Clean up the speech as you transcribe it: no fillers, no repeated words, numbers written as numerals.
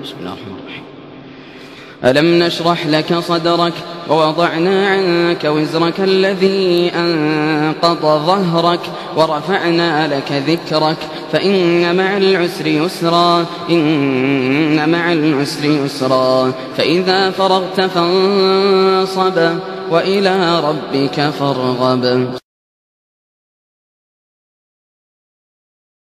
بسم الله الرحمن الرحيم. ألم نشرح لك صدرك ووضعنا عنك وزرك الذي أنقض ظهرك ورفعنا لك ذكرك فإن مع العسر يسرا إن مع العسر يسرا فإذا فرغت فانصب وإلى ربك فارغب.